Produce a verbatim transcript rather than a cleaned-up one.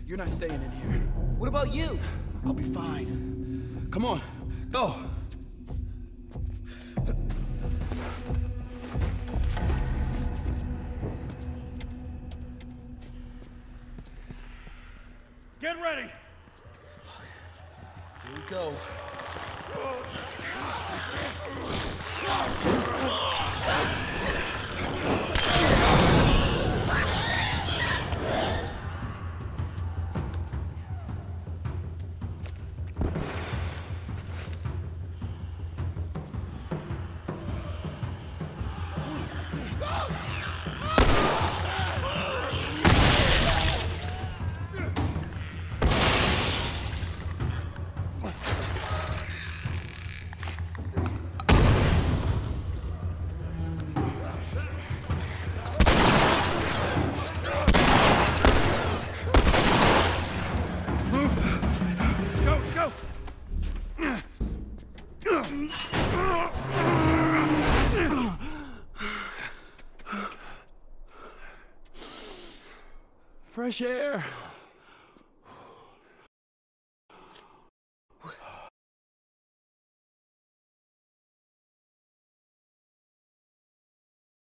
You're not staying in here. What about you? I'll be fine. Come on, go! Get ready! Here we go. Fresh air.